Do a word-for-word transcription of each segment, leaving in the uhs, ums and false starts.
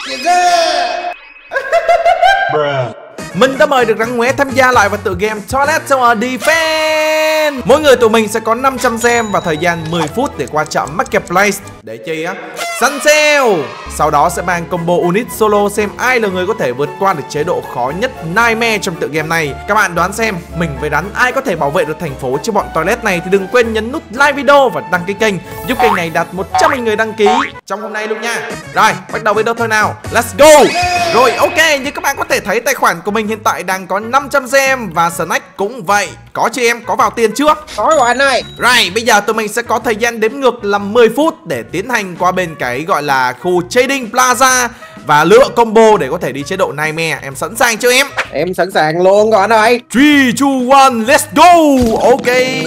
Mình đã mời được Rắn Ngoé tham gia lại vào tựa game Toilet Tower Defense. Mỗi người tụi mình sẽ có năm trăm gem và thời gian mười phút để qua chợ Marketplace để chi á săn sale. Sau đó sẽ mang combo unit solo xem ai là người có thể vượt qua được chế độ khó nhất Nightmare trong tựa game này. Các bạn đoán xem mình với Rắn ai có thể bảo vệ được thành phố trước bọn toilet này thì đừng quên nhấn nút like video và đăng ký kênh giúp kênh này đạt một trăm nghìn người đăng ký trong hôm nay luôn nha. Rồi, bắt đầu video thôi nào. Let's go. Rồi, ok, như các bạn có thể thấy tài khoản của mình hiện tại đang có năm trăm gem và Snack cũng vậy. Có chưa em? Có vào tiền chưa? Có rồi anh ơi. Rồi, bây giờ tụi mình sẽ có thời gian đếm ngược là mười phút để tiến hành qua bên cái gọi là khu Trading Plaza và lựa combo để có thể đi chế độ Nightmare. Em sẵn sàng chưa em? Em sẵn sàng luôn rồi anh ơi. ba, hai, một, let's go. Ok.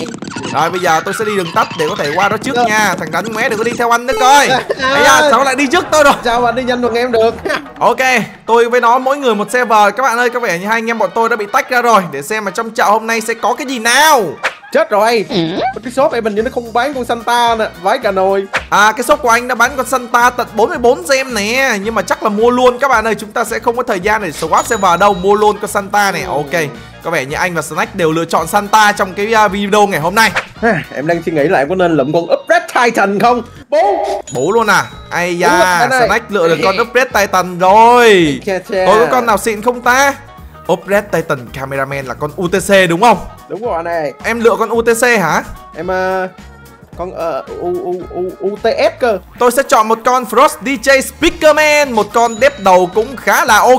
Rồi bây giờ tôi sẽ đi đường tắt để có thể qua đó trước nha. Thằng Rắn Ngoé đừng có đi theo anh nữa coi. Bây giờ sao lại đi trước tôi rồi? Sao anh đi nhanh bằng em được? Ok, tôi với nó mỗi người một server. Các bạn ơi, có vẻ như hai anh em bọn tôi đã bị tách ra rồi. Để xem mà trong chợ hôm nay sẽ có cái gì nào. Chết rồi. Cái shop em mình như nó không bán con Santa nè, vái cả nồi. À, cái shop của anh đã bán con Santa tận bốn mươi bốn gem nè. Nhưng mà chắc là mua luôn các bạn ơi. Chúng ta sẽ không có thời gian để swap server đâu. Mua luôn con Santa này. Ok, có vẻ như anh và Snack đều lựa chọn Santa trong cái video ngày hôm nay. Em đang suy nghĩ là em có nên lụm con Upgrade Titan không? Bố Bố luôn à? Ai da, Snack lựa được con Upgrade Titan rồi. Tôi có con nào xịn không ta? Upgrade Titan Cameraman là con u tê xê đúng không? Đúng rồi anh ơi. Em lựa con u tê xê hả? Em uh, con uh, U, U, U, u tê ét cơ. Tôi sẽ chọn một con Frost đê gi Speakerman, một con đép đầu cũng khá là ok.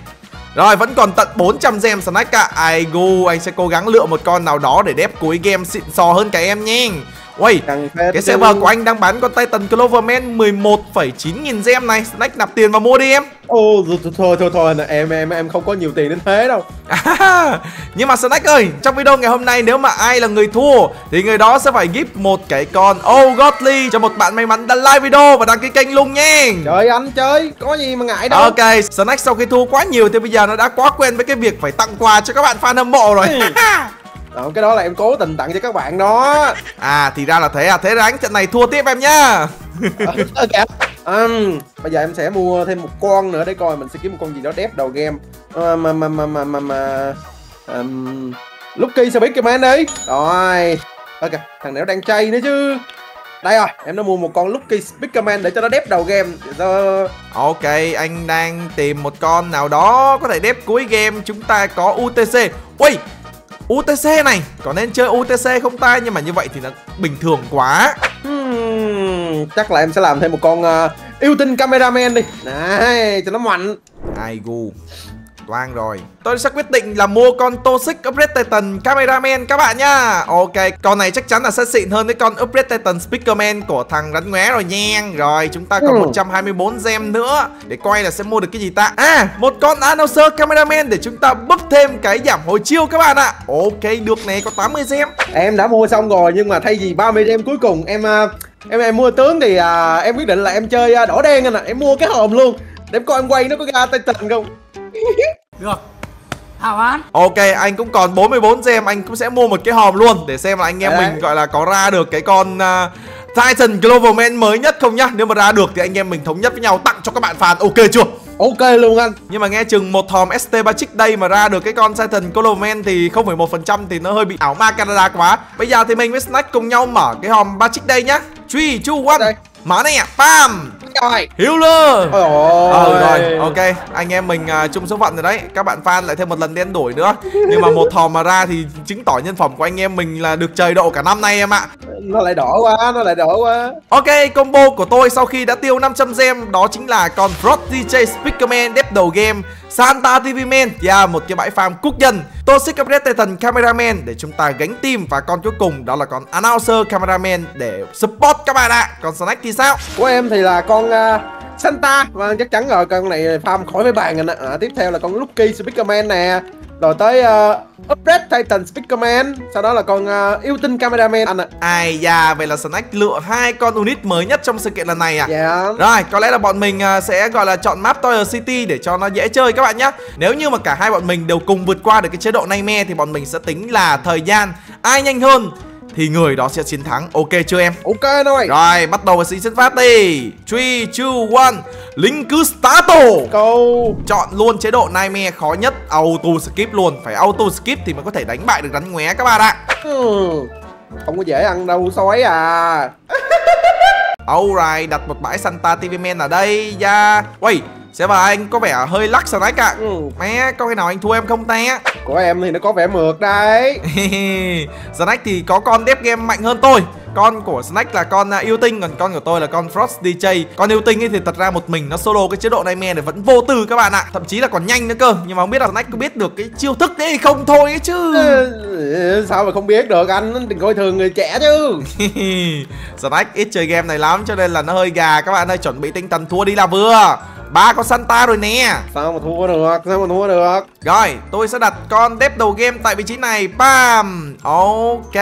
Rồi, vẫn còn tận bốn trăm gem Snack ạ. Ai gu, anh sẽ cố gắng lựa một con nào đó để đép cuối game xịn sò hơn cả em nha. Ui, cái server của anh đang bán con Titan Cloverman mười một phẩy chín nghìn gem này. Snack nạp tiền vào mua đi em. Ồ, oh, thôi thôi thôi thôi em em em không có nhiều tiền đến thế đâu. À, nhưng mà Snack ơi, trong video ngày hôm nay nếu mà ai là người thua thì người đó sẽ phải gift một cái con Oh Godly cho một bạn may mắn đã like video và đăng ký kênh luôn nha. Trời anh chơi, có gì mà ngại đâu. Ok, Snack sau khi thua quá nhiều thì bây giờ nó đã quá quen với cái việc phải tặng quà cho các bạn fan hâm mộ rồi. Ờ, cái đó là em cố tình tặng cho các bạn đó. À thì ra là thế à. Thế Rắn trận này thua tiếp em nhá. Ờ kìa. Um, bây giờ em sẽ mua thêm một con nữa để coi mình sẽ kiếm một con gì đó đép đầu game. Uh, mà mà mà mà mà, mà um, Lucky Speakerman đi. Rồi. Ok, thằng này nó đang chay nữa chứ. Đây rồi, em đã mua một con Lucky Speakerman để cho nó đép đầu game. Cho... Ok, anh đang tìm một con nào đó có thể đép cuối game. Chúng ta có u tê xê. Ui, u tê xê này, có nên chơi u tê xê không ta? Nhưng mà như vậy thì nó bình thường quá. hmm, Chắc là em sẽ làm thêm một con uh, yêu tinh cameraman đi. Này, cho nó mạnh. Ai gu, toang rồi. Tôi sẽ quyết định là mua con Toxic Upgrade Titan Cameraman các bạn nhá. Ok, con này chắc chắn là sẽ xịn hơn cái con Upgrade Titan Speakerman của thằng Rắn Ngoé rồi nha. Rồi, chúng ta còn ừ. một trăm hai mươi bốn gem nữa. Để coi là sẽ mua được cái gì ta. À, một con Announcer Cameraman để chúng ta búp thêm cái giảm hồi chiêu các bạn ạ. Ok, được này, có tám mươi gem. Em đã mua xong rồi nhưng mà thay vì ba mươi gem cuối cùng em uh, em em mua tướng thì uh, em quyết định là em chơi uh, đỏ đen anh ạ. À. Em mua cái hòm luôn để em coi em quay nó có ra Titan không. Được. Hảo An. Ok, anh cũng còn bốn mươi bốn gem, anh cũng sẽ mua một cái hòm luôn để xem là anh em đấy, mình đấy. gọi là có ra được cái con uh, Titan Globalman mới nhất không nhá. Nếu mà ra được thì anh em mình thống nhất với nhau tặng cho các bạn fan, ok chưa? Ok luôn anh. Nhưng mà nghe chừng một hòm ét tê Patrick đây mà ra được cái con Titan Globalman thì không phẩy một phần trăm thì nó hơi bị ảo ma Canada quá. Bây giờ thì mình với Snack cùng nhau mở cái hòm Patrick đây nhá. ba, hai, một. Mở nè, bam. Rồi. Healer. Ôi ờ, rồi, ok. Anh em mình uh, chung số phận rồi đấy. Các bạn fan lại thêm một lần đen đổi nữa. Nhưng mà một hòm mà ra thì chứng tỏ nhân phẩm của anh em mình là được trời độ cả năm nay em ạ. Nó lại đỏ quá, nó lại đỏ quá. Ok, combo của tôi sau khi đã tiêu năm trăm gem đó chính là con Frost đê gi Speakerman đép đầu game, Santa ti vi Man và yeah, một cái bãi farm quốc dân, Toxic Upgrade Titan Cameraman để chúng ta gánh team, và con cuối cùng đó là con Announcer Cameraman để support các bạn ạ. À. Còn Snack thì sao? Của em thì là con uh, Santa, và chắc chắn rồi, con này farm khỏi với bàn rồi. À, tiếp theo là con Lucky Speakerman nè, rồi tới uh, Upgrade Titan Speakerman, sau đó là con uh, yêu tinh Cameraman anh ạ. À. Ai da, vậy là Snack lựa hai con unit mới nhất trong sự kiện lần này à? Dạ. Rồi, có lẽ là bọn mình uh, sẽ gọi là chọn map Tower City để cho nó dễ chơi các bạn nhé. Nếu như mà cả hai bọn mình đều cùng vượt qua được cái chế độ Nightmare thì bọn mình sẽ tính là thời gian ai nhanh hơn thì người đó sẽ chiến thắng. Ok chưa em? Ok rồi. Rồi, bắt đầu với sự xuất phát đi. ba, hai, một. Lính cứ starto. Câu. Chọn luôn chế độ Nightmare khó nhất, auto skip luôn. Phải auto skip thì mới có thể đánh bại được rắn ngoé các bạn ạ. Ừ. Không có dễ ăn đâu sói à. Alright, đặt một bãi Santa ti vi Man ở đây. Yeah. Wait, sẽ vào anh có vẻ hơi lắc Snake ạ. Ừ. Mẹ, có khi nào anh thua em không ta? Của em thì nó có vẻ mượt đấy. Snake thì có con Death Game mạnh hơn tôi. Con của Snake là con uh, yêu tinh, còn con của tôi là con Frost đê jay. Con yêu tinh ấy thì thật ra một mình nó solo cái chế độ Nightmare này vẫn vô tư các bạn ạ. Thậm chí là còn nhanh nữa cơ. Nhưng mà không biết là Snake có biết được cái chiêu thức đấy hay không thôi ấy chứ. Ừ, sao mà không biết được, anh đừng coi thường người trẻ chứ. Snake ít chơi game này lắm cho nên là nó hơi gà các bạn ơi. Chuẩn bị tinh thần thua đi là vừa. Ba con Santa rồi nè. Sao mà thua được, sao mà thua được. Rồi, tôi sẽ đặt con Death đầu game tại vị trí này. Bam. Ok.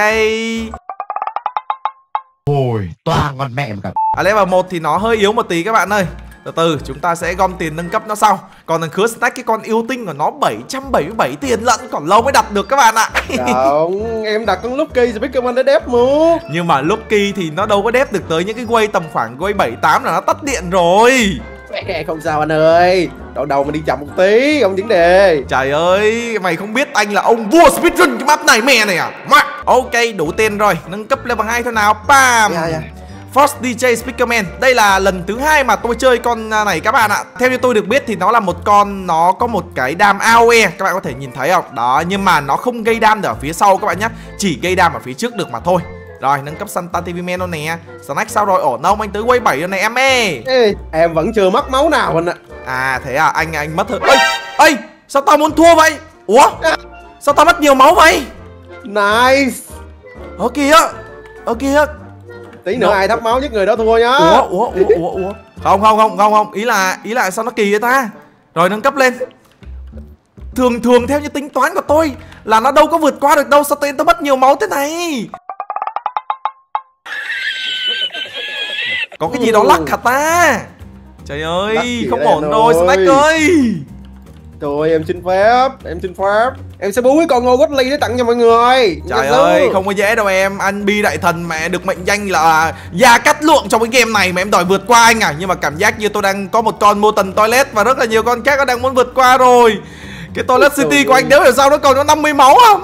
Ôi, toàn con mẹ mà cả. À, level một thì nó hơi yếu một tí các bạn ơi. Từ từ chúng ta sẽ gom tiền nâng cấp nó sau. Còn thằng khứa Snake cái con yêu tinh của nó bảy trăm bảy mươi bảy tiền lận, còn lâu mới đặt được các bạn ạ. Không, em đặt con Lucky Speakerman để đép mua. Nhưng mà Lucky thì nó đâu có đép được tới những cái quay tầm khoảng quay bảy tám là nó tắt điện rồi. Không sao anh ơi, đầu đầu mình đi chậm một tí, không vấn đề. Trời ơi, mày không biết anh là ông vua speedrun cái map này mẹ này à? Mà. Ok, đủ tiền rồi, nâng cấp level hai thôi nào. Bam. Yeah, yeah. Frost đê jay Speakerman. Đây là lần thứ hai mà tôi chơi con này các bạn ạ. Theo như tôi được biết thì nó là một con, nó có một cái đam a o e, các bạn có thể nhìn thấy không? Đó, nhưng mà nó không gây đam ở phía sau các bạn nhé, chỉ gây đam ở phía trước được mà thôi. Rồi, nâng cấp Santa ti vi Man luôn nè. Snake sao rồi, ổn không? Anh tới quay bảy rồi này em ê. Ê, em vẫn chưa mất máu nào anh ạ. À thế à, anh anh mất hơn. Ê, ê, sao tao muốn thua vậy? Ủa? Sao tao mất nhiều máu vậy? Nice. Ở kìa. Ở kìa. Tí nữa Nó... ai thấp máu nhất người đó thua nhá. Ủa, ủa, ủa, ủa, ủa. Không, không, không, không, không. Ý là, ý là sao nó kỳ vậy ta? Rồi, nâng cấp lên. Thường thường theo như tính toán của tôi là nó đâu có vượt qua được đâu. Sao tên tao mất nhiều máu thế này? Có cái gì đó lắc hả ta? Trời ơi, không ổn rồi Snake ơi. Trời, em xin phép, em xin phép. Em sẽ bú cái con Ngô Quất Ly để tặng cho mọi người. Trời ơi, không có dễ đâu em. Anh Bi Đại Thần mẹ được mệnh danh là Gia Cát Lượng trong cái game này mà em đòi vượt qua anh à. Nhưng mà cảm giác như tôi đang có một con Molten Toilet và rất là nhiều con khác nó đang muốn vượt qua rồi. Cái Toilet City của anh nếu hiểu sao nó còn có năm mươi máu à má.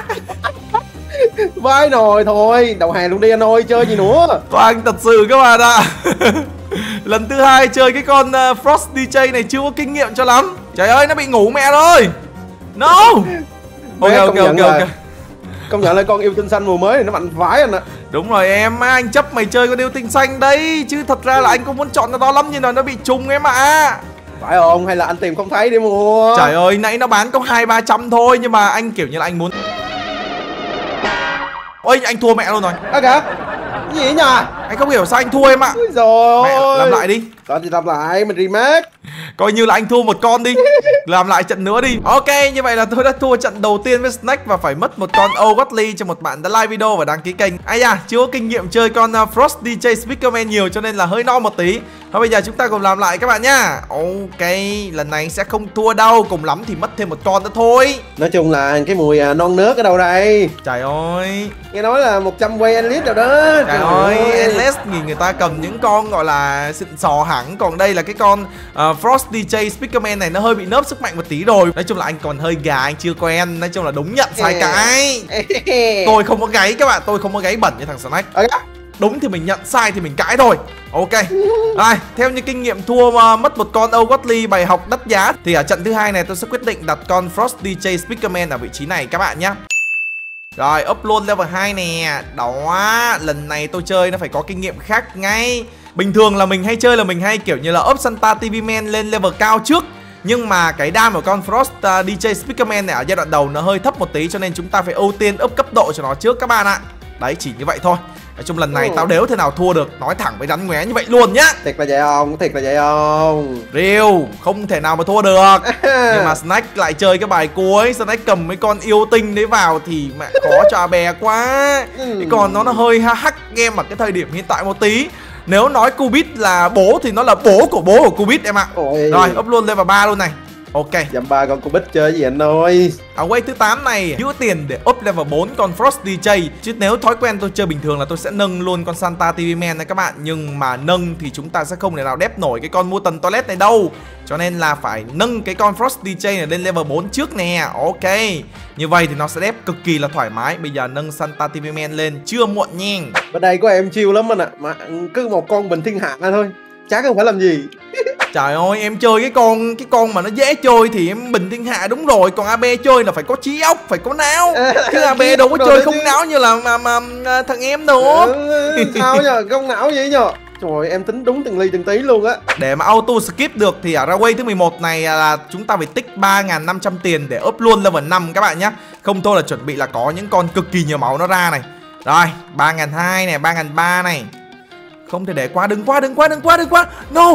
Vai nồi thôi, đầu hàng luôn đi anh ơi, chơi gì nữa. Toàn thật sự các bạn ạ. Lần thứ hai chơi cái con uh, Frost đê jay này chưa có kinh nghiệm cho lắm. Trời ơi, nó bị ngủ mẹ rồi. No. Ok, ok, ok, ok. Công nhận là con yêu tinh xanh mùa mới này nó mạnh vãi anh ạ. Đúng rồi em, anh chấp mày chơi con yêu tinh xanh đấy. Chứ thật ra là anh cũng muốn chọn nó đó lắm, nhưng mà nó bị trùng em ạ. À. Phải không? Hay là anh tìm không thấy để mua? Trời ơi, nãy nó bán có hai ba trăm thôi. Nhưng mà anh kiểu như là anh muốn. Ôi, anh thua mẹ luôn rồi. À kìa, cái gì nhỉ? Anh không hiểu sao anh thua em ạ. Ôi rồi. Mẹ, làm lại đi. Rồi thì làm lại, mình remake. Coi như là anh thua một con đi. Làm lại trận nữa đi. Ok, như vậy là tôi đã thua trận đầu tiên với Snake và phải mất một con O'Godly cho một bạn đã like video và đăng ký kênh. Ai da, chưa có kinh nghiệm chơi con uh, Frost đê jay Speakerman nhiều cho nên là hơi no một tí. Thôi bây giờ chúng ta cùng làm lại các bạn nhá. Ok, lần này sẽ không thua đâu, cùng lắm thì mất thêm một con nữa thôi. Nói chung là cái mùi uh, non nước ở đâu đây? Trời ơi, nghe nói là một trăm quay Endless rồi đó. Trời, Trời ơi, Endless nhìn người ta cầm những con gọi là xịn sò hẳn. Còn đây là cái con uh, Frost đê jay Speakerman này nó hơi bị nớp sức mạnh một tí rồi. Nói chung là anh còn hơi gà, anh chưa quen. Nói chung là đúng nhận sai cãi. Tôi không có gáy các bạn, tôi không có gáy bẩn như thằng Snake. Đúng thì mình nhận, sai thì mình cãi thôi. Ok. Rồi, theo như kinh nghiệm thua uh, mất một con O'Godly bài học đắt giá thì ở trận thứ hai này tôi sẽ quyết định đặt con Frost đê jay Speakerman ở vị trí này các bạn nhé. Rồi, up luôn level hai nè. Đó, lần này tôi chơi nó phải có kinh nghiệm khác ngay. Bình thường là mình hay chơi là mình hay kiểu như là up Santa ti vi Man lên level cao trước. Nhưng mà cái đam của con Frost uh, đê jay Speakerman này ở giai đoạn đầu nó hơi thấp một tí, cho nên chúng ta phải ưu tiên up cấp độ cho nó trước các bạn ạ. Đấy, chỉ như vậy thôi. Nói chung lần này ừ. tao đéo thể nào thua được. Nói thẳng với rắn ngoé như vậy luôn nhá. Thiệt là vậy không? Thiệt là vậy không? Real, không thể nào mà thua được. Nhưng mà Snake lại chơi cái bài cuối. Snake cầm mấy con yêu tinh đấy vào thì mẹ khó cho bè quá. ừ. Cái con nó nó hơi hack game ở cái thời điểm hiện tại một tí. Nếu nói Cubit là bố thì nó là bố của bố của Cubit em ạ. Ôi. Rồi, up luôn level ba luôn này. Ok. Dăm ba con Cubit chơi gì anh ơi. Ở quay thứ tám này giữ tiền để up level bốn con Frost đê gi. Chứ nếu thói quen tôi chơi bình thường là tôi sẽ nâng luôn con Santa ti vi Man này các bạn. Nhưng mà nâng thì chúng ta sẽ không thể nào đép nổi cái con Mutant Toilet này đâu. Cho nên là phải nâng cái con Frost đê gi này lên level bốn trước nè. Ok. Như vậy thì nó sẽ đép cực kỳ là thoải mái. Bây giờ nâng Santa ti vi Man lên chưa muộn nha. Bên đây có em chill lắm anh ạ. Mà cứ một con bình thiên hạ thôi, chắc không phải làm gì. Trời ơi, em chơi cái con cái con mà nó dễ chơi thì em bình thiên hạ đúng rồi. Còn a bê chơi là phải có trí óc, phải có não. Chứ a bê đâu có chơi không não như là mà, mà, mà thằng em nữa. Ừ, sao nhờ, không não vậy nhờ. Trời, em tính đúng từng ly từng tí luôn á. Để mà auto skip được thì ở ra quay thứ mười một này là chúng ta phải tích ba nghìn năm trăm tiền để up luôn level năm các bạn nhé. Không thôi là chuẩn bị là có những con cực kỳ nhiều máu nó ra này. Rồi, ba nghìn hai trăm này, ba nghìn ba trăm này. Không thể để qua, đừng qua, đừng qua, đừng qua, đừng qua. No.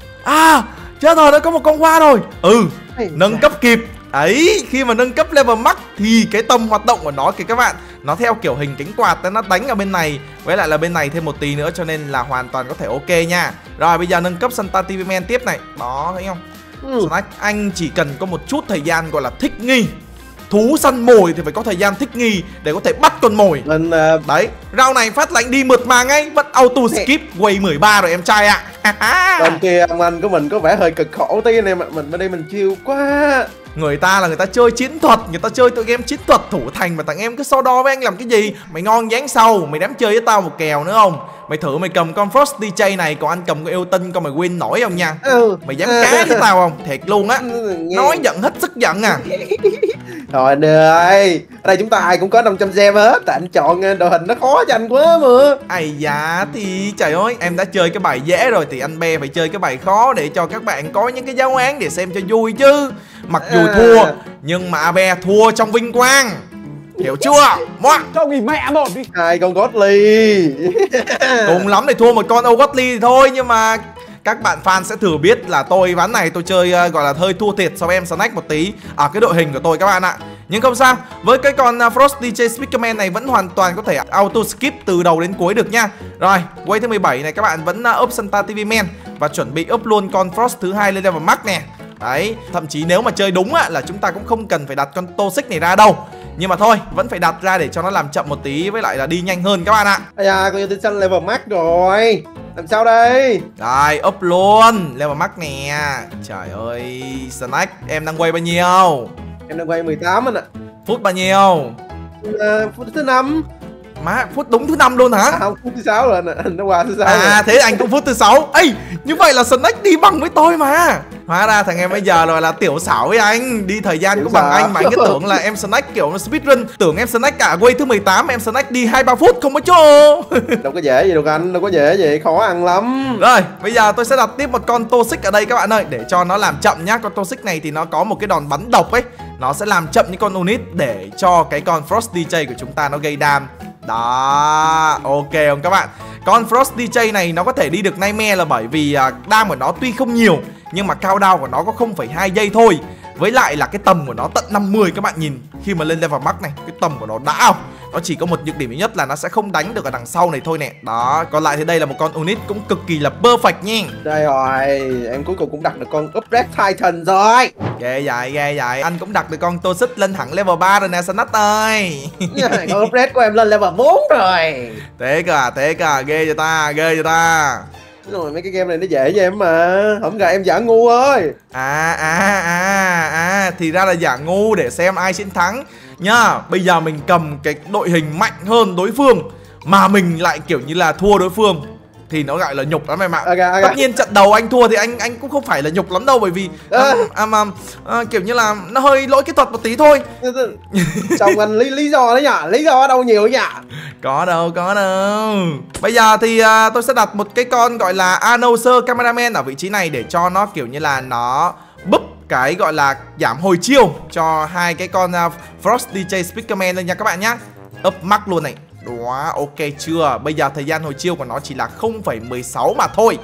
À, chết rồi, nó có một con qua rồi. Ừ, nâng cấp kịp. Ấy, khi mà nâng cấp level max thì cái tầm hoạt động của nó kìa các bạn, nó theo kiểu hình cánh quạt, nó đánh ở bên này với lại là bên này thêm một tí nữa, cho nên là hoàn toàn có thể ok nha. Rồi bây giờ nâng cấp Santa ti vi Man tiếp này. Đó, thấy không? Ừ. Snack, anh chỉ cần có một chút thời gian gọi là thích nghi. Thú săn mồi thì phải có thời gian thích nghi để có thể bắt con mồi. Mình uh... đấy, rau này phát lệnh đi mượt mà ngay, vẫn auto skip quay mười ba rồi em trai ạ. Bên kia ông anh của mình có vẻ hơi cực khổ tí này, mà mình bên đây mình chill quá. Người ta là người ta chơi chiến thuật, người ta chơi tụi game chiến thuật thủ thành, mà thằng em cứ so đo với anh làm cái gì? Mày ngon dáng sau, mày dám chơi với tao một kèo nữa không? Mày thử mày cầm con Frost đê gi này, còn anh cầm con Elton con mày win nổi không nha? Ừ. Mày dám cá với tao không? Thiệt luôn á. Nói giận hết sức giận à. Rồi anh ơi, ở đây chúng ta ai cũng có năm trăm gem hết. Tại anh chọn đội hình nó khó cho anh quá mà. Ây da, thì trời ơi, em đã chơi cái bài dễ rồi thì anh Be phải chơi cái bài khó để cho các bạn có những cái giáo án để xem cho vui chứ. Mặc dù à. thua nhưng mà a bê thua trong vinh quang. Hiểu chưa? Mua. Cho nghỉ mẹ một đi. Hai con Godly. Cùng lắm để thua một con Godly thì thôi, nhưng mà các bạn fan sẽ thử biết là tôi ván này tôi chơi uh, gọi là hơi thua thiệt so với em Snack một tí ở cái đội hình của tôi các bạn ạ. Nhưng không sao, với cái con uh, Frost đê gi Speakerman này vẫn hoàn toàn có thể auto skip từ đầu đến cuối được nha. Rồi, quay thứ mười bảy này các bạn vẫn uh, up Santa ti vi Man và chuẩn bị up luôn con Frost thứ hai lên level max nè. Đấy, thậm chí nếu mà chơi đúng á là chúng ta cũng không cần phải đặt con Toxic này ra đâu. Nhưng mà thôi, vẫn phải đặt ra để cho nó làm chậm một tí, với lại là đi nhanh hơn các bạn ạ. Ây da, con yêu tinh xanh level max rồi. Làm sao đây? Rồi, up luôn level max nè. Trời ơi, Snack, em đang quay bao nhiêu? Em đang quay mười tám anh ạ. Phút bao nhiêu? À, phút thứ năm. Má, phút đúng thứ năm luôn hả? À, không, phút thứ sáu rồi anh ạ. Nó qua thứ sáu. À rồi. Thế anh cũng phút thứ sáu. Ê, như vậy là Snack đi bằng với tôi mà. Hóa ra thằng em bây giờ rồi là tiểu xảo với anh. Đi thời gian cũng bằng anh mà anh cứ tưởng là em Snack kiểu speedrun. Tưởng em Snack cả quay thứ mười tám em Snack đi hai ba phút không có chỗ. Đâu có dễ gì đâu anh, đâu có dễ gì, khó ăn lắm. Rồi, bây giờ tôi sẽ đặt tiếp một con Toxic ở đây các bạn ơi, để cho nó làm chậm nhá. Con Toxic này thì nó có một cái đòn bắn độc ấy, nó sẽ làm chậm những con unit để cho cái con Frost đê gi của chúng ta nó gây đam. Đó, ok không các bạn? Con Frost đê gi này nó có thể đi được Nightmare là bởi vì uh, đam của nó tuy không nhiều nhưng mà countdown của nó có không phẩy hai giây thôi. Với lại là cái tầm của nó tận năm mươi các bạn nhìn. Khi mà lên level max này, cái tầm của nó đã không? Nó chỉ có một nhược điểm duy nhất là nó sẽ không đánh được ở đằng sau này thôi nè. Đó, còn lại thì đây là một con unit cũng cực kỳ là perfect nha. Đây rồi, em cuối cùng cũng đặt được con Upgrade Titan rồi. Ghê vậy, ghê vậy. Anh cũng đặt được con Toxic lên thẳng level ba rồi nè Snack ơi. Con Upgrade của em lên level bốn rồi. Thế cả, thế cả, ghê cho ta, ghê cho ta. Rồi mấy cái game này nó dễ với em mà. Không gà em giả ngu ơi. À à à à thì ra là giả ngu để xem ai chiến thắng nhá. Bây giờ mình cầm cái đội hình mạnh hơn đối phương mà mình lại kiểu như là thua đối phương thì nó gọi là nhục lắm em ạ. Okay, okay. Tất nhiên trận đầu anh thua thì anh anh cũng không phải là nhục lắm đâu, bởi vì à. À, mà, à, kiểu như là nó hơi lỗi kỹ thuật một tí thôi. Xong anh lý lý do đấy nhỉ? Lý do ở đâu nhiều nhỉ? Có đâu, có đâu. Bây giờ thì uh, tôi sẽ đặt một cái con gọi là Announcer Cameraman ở vị trí này để cho nó kiểu như là nó búp cái gọi là giảm hồi chiêu cho hai cái con uh, Frost đê gi Speakerman lên nha các bạn nhá. Up max luôn này. Đó, ok chưa? Bây giờ thời gian hồi chiêu của nó chỉ là không phẩy mười sáu mà thôi.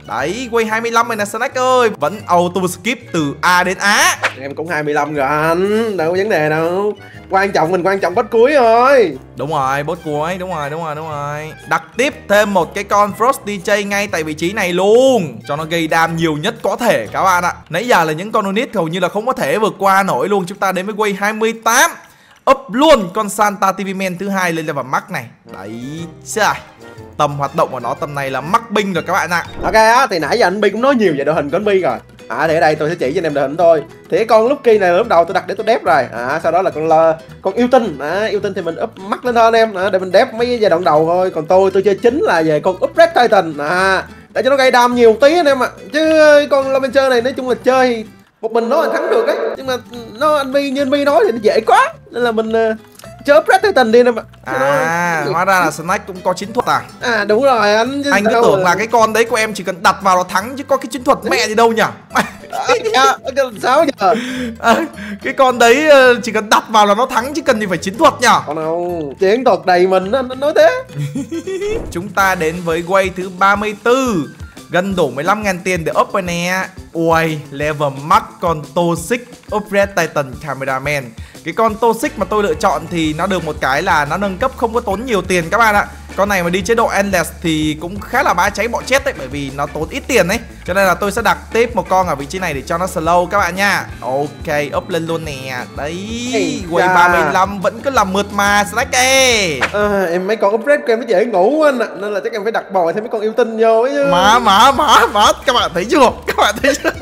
Đấy, quay hai mươi lăm này nè Snack ơi. Vẫn auto skip từ A đến Á. Em cũng hai mươi lăm rồi anh, đâu có vấn đề đâu. Quan trọng mình quan trọng boss cuối thôi. Đúng rồi, boss cuối, đúng rồi, đúng rồi, đúng rồi. Đặt tiếp thêm một cái con Frost đê jay ngay tại vị trí này luôn, cho nó gây đam nhiều nhất có thể các bạn ạ. Nãy giờ là những con unit hầu như là không có thể vượt qua nổi luôn. Chúng ta đến với quay hai mươi tám. Up luôn con Santa ti vi Man thứ hai lên level max này. Đấy, trời. Tầm hoạt động của nó tầm này là mắc binh rồi các bạn ạ. Ok á, thì nãy giờ anh Bi cũng nói nhiều về đội hình của anh Bi rồi. À, thì ở đây tôi sẽ chỉ cho anh em đội hình thôi. Thì cái con Lucky này là lúc đầu tôi đặt để tôi đép rồi. À, sau đó là con là con yêu tinh. À, yêu tinh thì mình up mắt lên thôi anh em. À, để mình đép mấy giai đoạn đầu thôi. Còn tôi tôi chơi chính là về con up Red Titan. À, để cho nó gây đam nhiều tí anh em ạ. À. Chứ con Lamencer này nói chung là chơi một mình nó là thắng được ấy. Nhưng mà nó anh Bi như anh Bi nói thì nó dễ quá. Nên là mình uh, chơi up Red Titan đi anh em ạ. À, hóa ra là Snack cũng có chiến thuật à? À đúng rồi anh. Anh cứ tưởng là cái con đấy của em chỉ cần đặt vào là thắng chứ có cái chiến thuật mẹ gì đâu nhỉ? À, sao giờ? À, cái con đấy chỉ cần đặt vào là nó thắng chứ cần gì phải chiến thuật nhỉ? Còn đâu, chiến thuật đầy mình nó nói thế. Chúng ta đến với quay thứ ba mươi tư. Gần đủ mười lăm nghìn tiền để up rồi nè. Ui, level max con Toxic up Red Titan Cameraman. Cái con Toxic mà tôi lựa chọn thì nó được một cái là nó nâng cấp không có tốn nhiều tiền các bạn ạ. Con này mà đi chế độ Endless thì cũng khá là bá cháy bọ chết đấy, bởi vì nó tốn ít tiền đấy. Cho nên là tôi sẽ đặt tiếp một con ở vị trí này để cho nó slow các bạn nha. Ok, up lên luôn nè. Đấy, quay ba mươi lăm vẫn cứ làm mượt mà Snack ê. À, em mấy con upgrade của em nó dễ ngủ anh ạ. Nên là chắc em phải đặt bò thêm mấy con yêu tinh vô ấy chứ. Má, má, má, má, các bạn thấy chưa? Các bạn thấy chưa?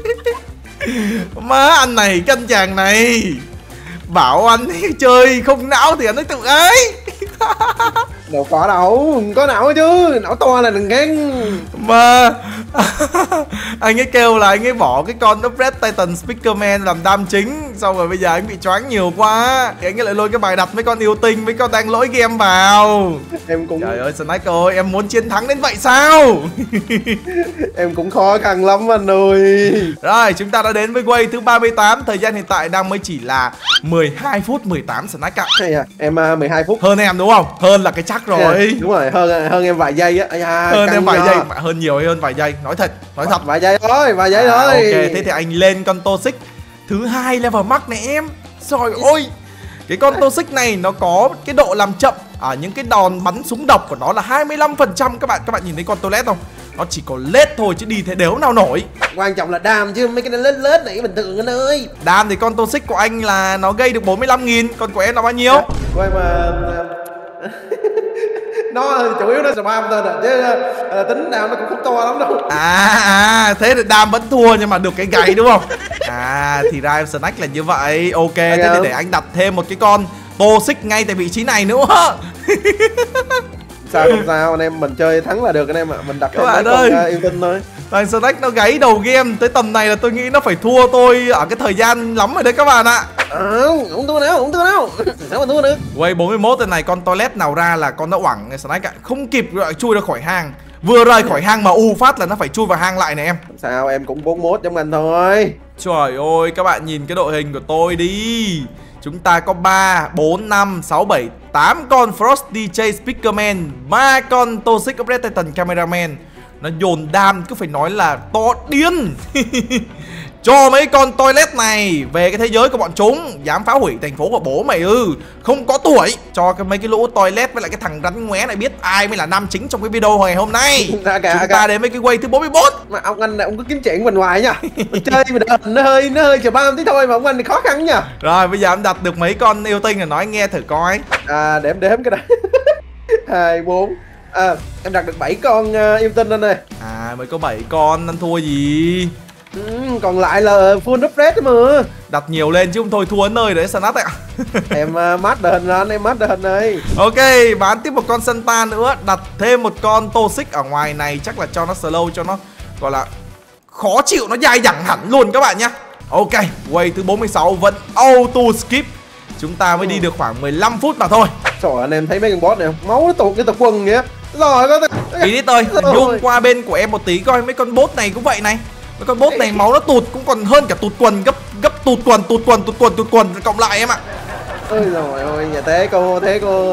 Má, anh này, cái anh chàng này bảo anh chơi không não thì anh ấy tự ấy. Đâu có đâu, không có não chứ, não to là đừng ghen. Mà anh ấy kêu là anh ấy bỏ cái con Upgrade Titan Speakerman làm đam chính. Xong rồi bây giờ anh bị choáng nhiều quá thì anh ấy lại lôi cái bài đặt mấy con yêu tinh, mấy con đang lỗi game vào. Em cũng... Trời ơi Snack ơi, em muốn chiến thắng đến vậy sao? Em cũng khó khăn lắm anh ơi. Rồi, chúng ta đã đến với quay thứ ba mươi tám. Thời gian hiện tại đang mới chỉ là mười hai phút mười tám Snack ạ. Hay à, em uh, mười hai phút. Hơn em đúng không? Hơn là cái chắc rồi. Yeah, đúng rồi, hơn hơn em vài giây á. À, hơn em vài giây, hơn nhiều hay hơn vài giây? Nói thật, nói thật. Vài giây thôi, vài giây à, thôi. Ok, thế thì anh lên con Toxic thứ hai level max này em. Trời ơi. Cái con Toxic này nó có cái độ làm chậm ở à, những cái đòn bắn súng độc của nó là hai mươi lăm phần trăm các bạn. Các bạn nhìn thấy con Toilet không? Nó chỉ có lết thôi chứ đi thế đéo nào nổi. Quan trọng là đam chứ mấy cái lết lết này bình thường anh ơi. Đam thì con Toxic của anh là nó gây được bốn mươi lăm nghìn. Còn của em là bao nhiêu? Dạ, của em mà... nó chủ yếu nó spam thôi à, chứ uh, tính đam nó cũng không to lắm đâu. À, à thế thì đam vẫn thua nhưng mà được cái gáy đúng không? À thì ra em Snack là như vậy. Ok, okay thế thì để anh đặt thêm một cái con Toxic ngay tại vị trí này nữa. Sao không sao anh em, mình chơi thắng là được anh em ạ. Mình đặt các bạn ơi con, uh, yêu tinh thôi. Thằng Snack nó gáy đầu game tới tầm này là tôi nghĩ nó phải thua tôi ở cái thời gian lắm rồi đấy các bạn ạ. À, không thua đâu, không thua đâu. Sao mà thua được. Quay bốn mươi mốt tên này con Toilet nào ra là con nó oảng Snack ạ. Không kịp gọi chui ra khỏi hang. Vừa rời khỏi hang mà u phát là nó phải chui vào hang lại này em. Sao em cũng bốn mươi mốt giống anh thôi. Trời ơi các bạn nhìn cái đội hình của tôi đi. Chúng ta có ba, bốn, năm, sáu, bảy, tám con Frost đê jay Speakerman, ba con Toxic Upgrade Titan Cameraman. Nó dồn đam cứ phải nói là to điên. Cho mấy con Toilet này về cái thế giới của bọn chúng, dám phá hủy thành phố của bố mày ư. Không có tuổi. Cho cái mấy cái lũ Toilet với lại cái thằng rắn ngoé này biết ai mới là nam chính trong cái video ngày hôm nay. Cả, cả, Chúng ta cả. đến với cái quay thứ bốn mươi mốt. Mà ông anh này ông cứ kiếm chuyện mình hoài nha. Mình chơi mình đợt nó hơi nó hơi chờ ba tí thôi mà ông anh thì khó khăn nha. Rồi bây giờ em đặt được mấy con yêu tinh rồi nói nghe thử coi. À để em đếm cái này. Hai, bốn. À em đặt được bảy con uh, yêu tinh anh ơi. À mới có bảy con, anh thua gì? Ừ, còn lại là full upgrade mà. Đặt nhiều lên chứ không thôi thua ở nơi đấy Snack ạ. Em uh, mát đời hình ra anh, em mát đời hình này. Ok, bán tiếp một con Santa nữa. Đặt thêm một con Toxic ở ngoài này. Chắc là cho nó slow, cho nó gọi là khó chịu, nó dai dẳng hẳn luôn các bạn nhá. Ok, quay thứ bốn mươi sáu vẫn auto skip. Chúng ta mới ừ. đi được khoảng mười lăm phút mà thôi. Trời anh em thấy mấy con boss này không? Máu nó tụt như tụt quần vậy. Rồi có Ý ơi, zoom qua bên của em một tí coi mấy con boss này cũng vậy này. Mấy con boss này máu nó tụt cũng còn hơn cả tụt quần, gấp gấp tụt quần, tụt quần, tụt quần, tụt quần cộng lại em ạ. Ôi rồi ôi, nhà thế cô, thế cô.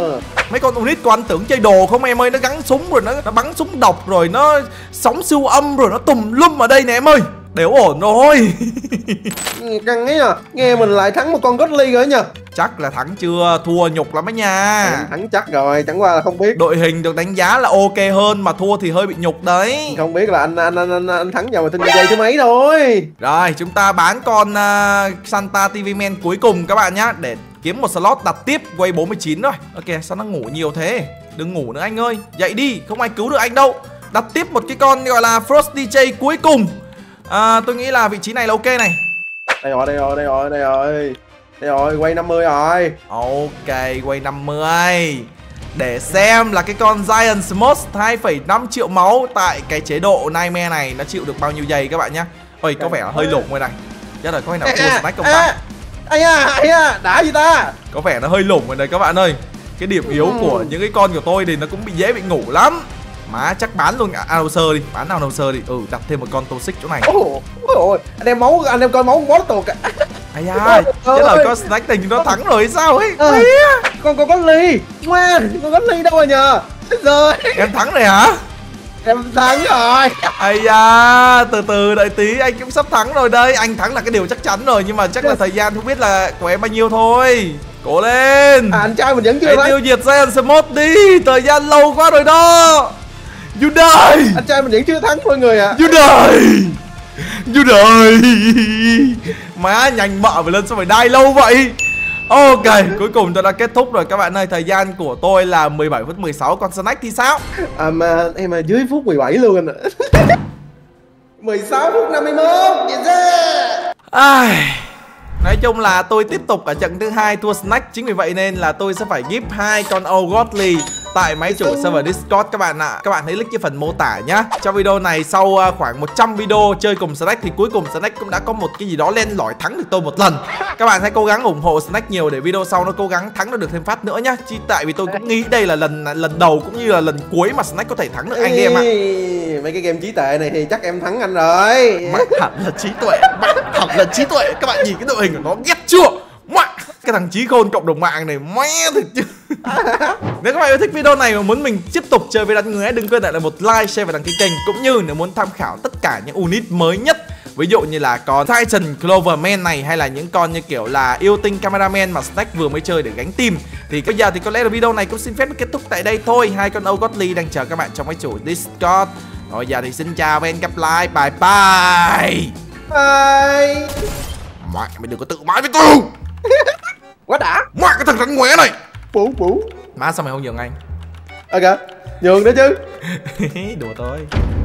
Mấy con unit của anh tưởng chơi đồ không em ơi. Nó gắn súng rồi nó, nó bắn súng độc rồi nó sóng siêu âm rồi nó tùm lum ở đây nè em ơi. Đều ổn rồi. Căng ấy à. Nghe mình lại thắng một con Godly rồi nhờ. Chắc là thắng chưa, thua nhục lắm ấy nha. Thắng chắc rồi, chẳng qua là không biết. Đội hình được đánh giá là ok hơn mà thua thì hơi bị nhục đấy. Không biết là anh anh anh anh, anh thắng vào mà tin dây thứ mấy thôi. Rồi chúng ta bán con uh, Santa ti vi Man cuối cùng các bạn nhá, để kiếm một slot đặt tiếp quay bốn mươi chín rồi. Ok, sao nó ngủ nhiều thế? Đừng ngủ nữa anh ơi, dậy đi, không ai cứu được anh đâu. Đặt tiếp một cái con gọi là Frost đi jay cuối cùng. À, tôi nghĩ là vị trí này là ok này. Đây rồi, đây rồi, đây rồi, đây rồi. Đây rồi, quay năm mươi rồi. Ok, quay năm mươi. Để xem là cái con Giant Smosh hai phẩy năm triệu máu tại cái chế độ Nightmare này nó chịu được bao nhiêu giây các bạn nhá. Ôi, có vẻ là hơi lủng rồi này. Chắc là có khi nào thua Snack không ta? Ây da, ây da, đã gì ta? Có vẻ nó hơi lủng rồi này các bạn ơi. Cái điểm yếu của những cái con của tôi thì nó cũng bị dễ bị ngủ lắm. Má chắc bán luôn Announcer đi, bán Announcer đi. Ừ, đặt thêm một con Toxic chỗ này. Ôi ôi, anh em máu, anh em coi máu bó tuột. Ây da, chắc là con Snack tình nó thắng rồi hay sao ấy. À, con con có ly. Ngoan, con có ly đâu rồi nhờ. Rồi. Em thắng rồi hả? Em thắng rồi. Ây da, từ từ đợi tí, anh cũng sắp thắng rồi đây. Anh thắng là cái điều chắc chắn rồi, nhưng mà chắc là thời gian không biết là của em bao nhiêu thôi. Cố lên. À, anh trai mình vẫn chưa hãy tiêu diệt Giant Smosh đi, thời gian lâu quá rồi đó. You die. Anh trai mình vẫn chưa thắng mọi người ạ. À. You die. You die. Má nhanh mợ phải lên sao phải die lâu vậy. Ok, cuối cùng tôi đã kết thúc rồi các bạn ơi. Thời gian của tôi là mười bảy phút mười sáu. Còn Snack thì sao? À mà em là dưới phút mười bảy luôn anh ạ. mười sáu phút năm mươi mốt. Yes sir. Ai... Nói chung là tôi tiếp tục ở trận thứ hai thua Snack. Chính vì vậy nên là tôi sẽ phải gift hai con O'Godly tại máy chủ server Discord các bạn ạ. à. Các bạn thấy link trên phần mô tả nhá. Trong video này sau khoảng một trăm video chơi cùng Snack thì cuối cùng Snack cũng đã có một cái gì đó len lỏi thắng được tôi một lần. Các bạn hãy cố gắng ủng hộ Snack nhiều để video sau nó cố gắng thắng nó được thêm phát nữa nhá. Chỉ tại vì tôi cũng nghĩ đây là lần lần đầu cũng như là lần cuối mà Snack có thể thắng được anh em ạ. À. Mấy cái game trí tuệ này thì chắc em thắng anh rồi. Mắt thật là trí tuệ, mắt thật là trí tuệ. Các bạn nhìn cái đội hình của nó ghét chưa? Mẹ, cái thằng Chí Khôn cộng đồng mạng này mẹ thật chứ. Nếu các bạn yêu thích video này mà muốn mình tiếp tục chơi với đánh người, đừng quên để lại một like, share và đăng ký kênh. Cũng như nếu muốn tham khảo tất cả những unit mới nhất, ví dụ như là con Titan Cloverman này, hay là những con như kiểu là yêu tinh Cameraman mà Snack vừa mới chơi để gánh team, thì bây giờ thì có lẽ là video này cũng xin phép kết thúc tại đây thôi. Hai con O'Godly đang chờ các bạn trong máy chủ Discord. Rồi giờ thì xin chào và hẹn gặp lại. Bye bye. Bye. Mẹ, mày đừng có tự mãi với tôi. Quá đã. Mẹ cái thằng rắn ngoé này. Bú bú. Má sao mày không nhường anh? Ok, nhường đó chứ. Đùa thôi.